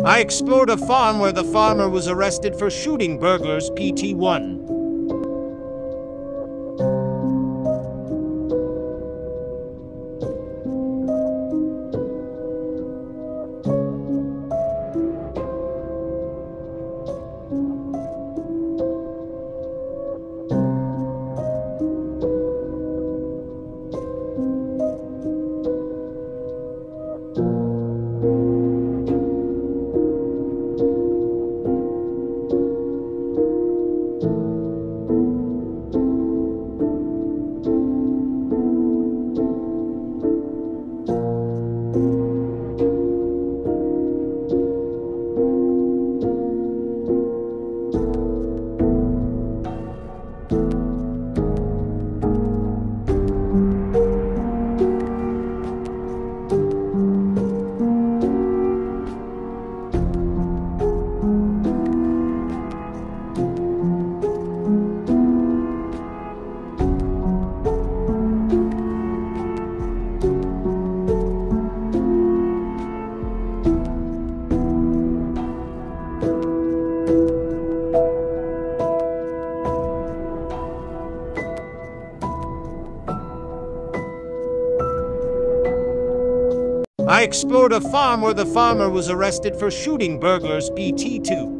I explored a farm where the farmer was arrested for shooting burglars. PT1. I explored a farm where the farmer was arrested for shooting burglars. PT2.